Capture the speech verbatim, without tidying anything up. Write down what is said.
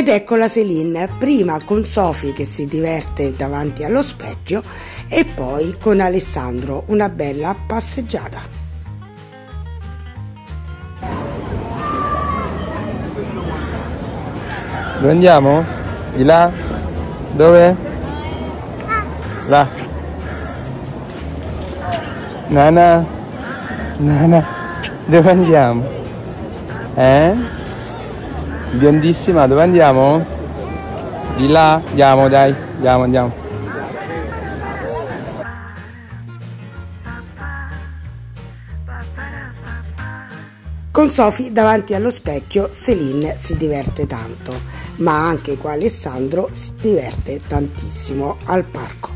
ecco la Cèline, prima con Sophie che si diverte davanti allo specchio e poi con Alessandro, una bella passeggiata. Dove andiamo? Di là? Dove? Là. Nana? Nana? Dove andiamo? Eh? Biondissima, dove andiamo? Di là? Andiamo, dai, andiamo, andiamo. Con Sophie davanti allo specchio Cèline si diverte tanto, ma anche con Alessandro si diverte tantissimo al parco.